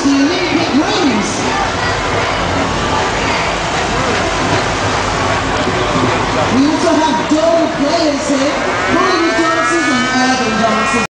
the Olympic rings. We also have dome players here.